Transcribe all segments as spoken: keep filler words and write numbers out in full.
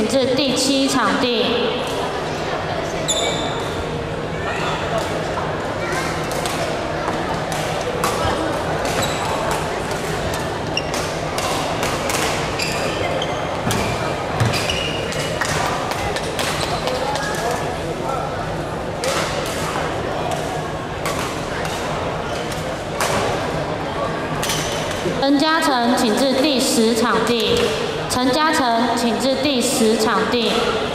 请至第七场地。陈嘉诚，请至第十场地。陈嘉诚，请至第十场地。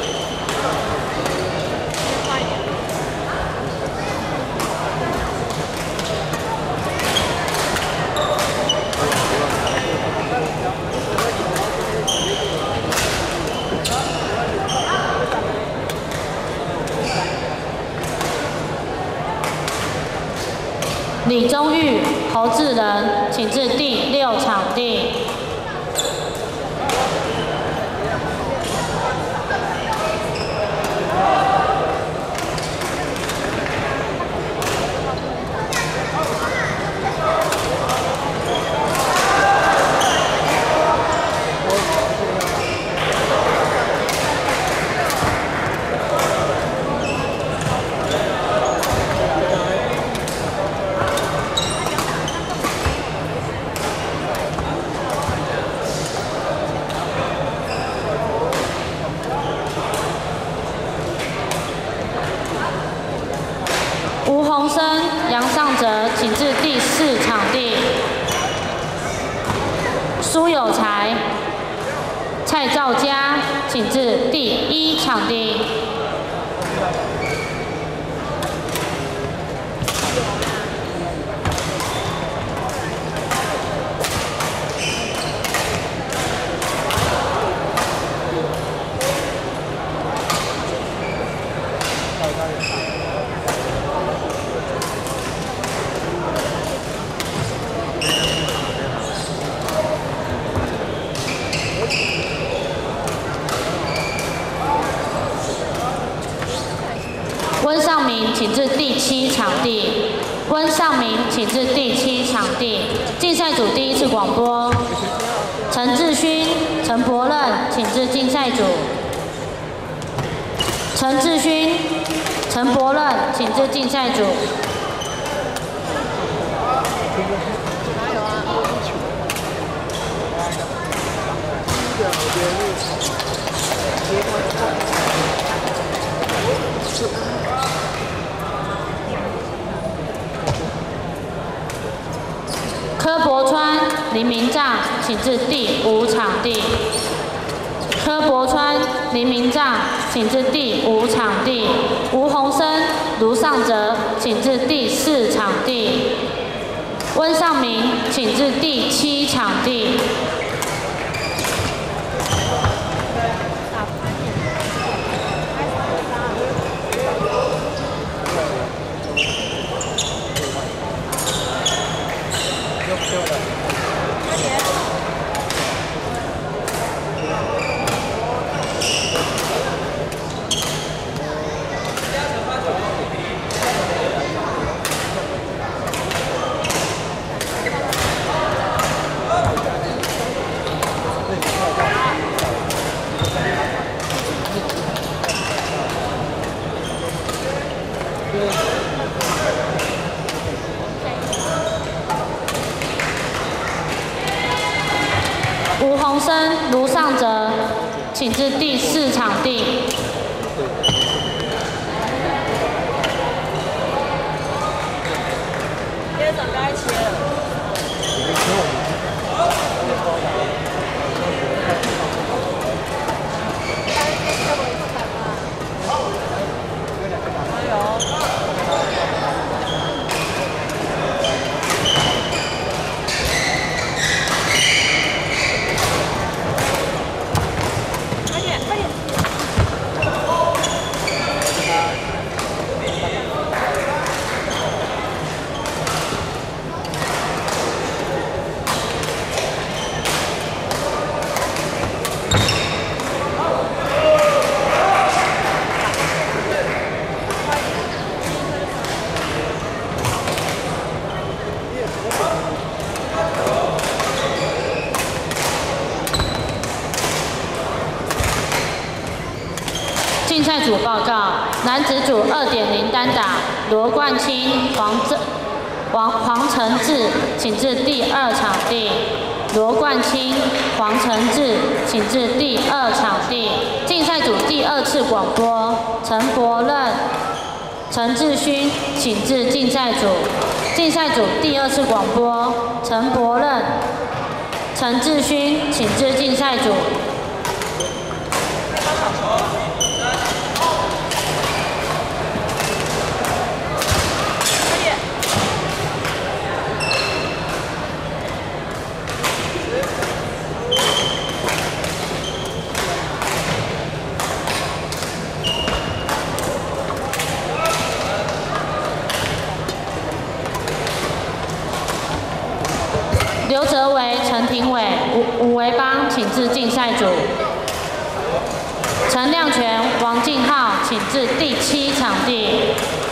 李宗玉、侯志仁，请至第六场地。吴鸿生、杨尚哲，请至第四场地。苏有才、蔡兆佳，请至第一场地。温尚明，请至第七场地。温尚明，请至第七场地。竞赛组第一次广播。陈志勋、陈柏任，请至竞赛组。陈志勋、陈柏任，请至竞赛组。柯柏川、林明障，请至第五场地。柯柏川、林明障，请至第五场地。吴鸿生、卢尚哲，请至第四场地。温尚明，请至第七场地。吴鸿生、卢尚哲，请至第四场地。接着该切了。 竞赛组报告：男子组二点零单打，罗冠清、黄正、王黄承志，请至第二场地。罗冠清、黄承志，请至第二场地。竞赛组第二次广播：陈柏任、陈志勋，请至竞赛组。竞赛组第二次广播：陈柏任、陈志勋，请至竞赛组。刘哲维、陈廷伟、吴吴维邦，请至竞赛组。陈亮全、王敬浩，请至第七场地。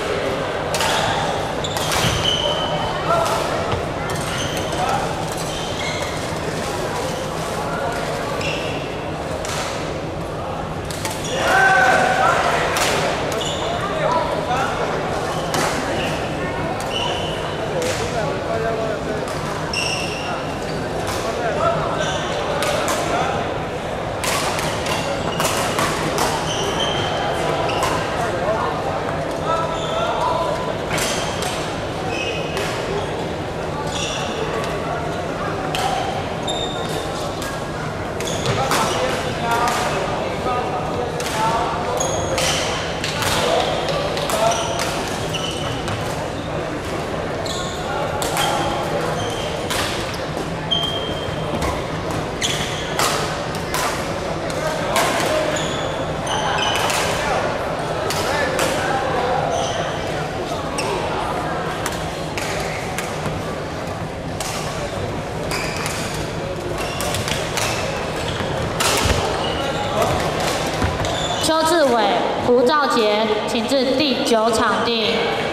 邱志伟、胡兆杰，请至第九场地。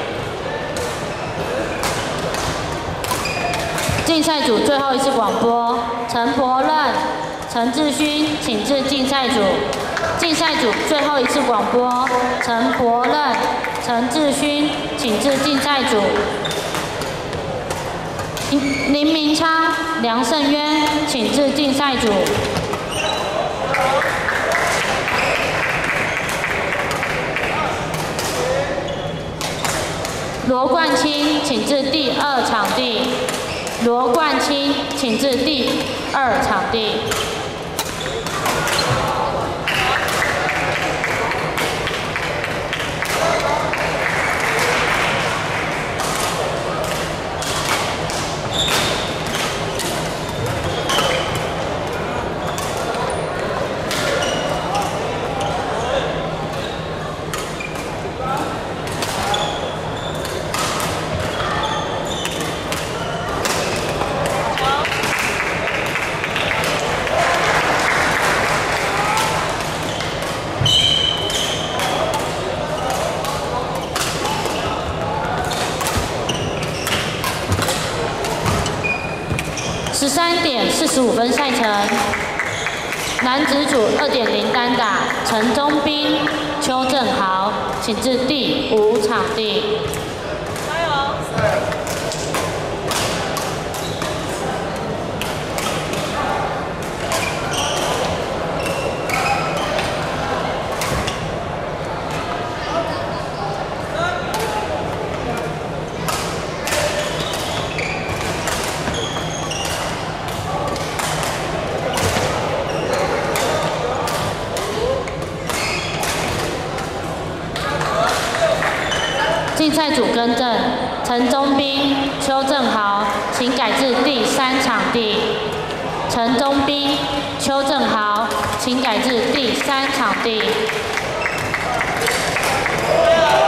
竞赛组最后一次广播：陈柏任、陈志勋，请至竞赛组。竞赛组最后一次广播：陈柏任、陈志勋，请至竞赛组。林明昌、梁胜渊，请至竞赛组。罗冠清，请至第二场地。罗冠清，请至第二场地。十三点四十五分赛程，男子组二点零单打，陈宗斌、邱正豪，请至第五场地。加油！竞赛组更正：陈宗斌、邱正豪，请改至第三场地。陈宗斌、邱正豪，请改至第三场地。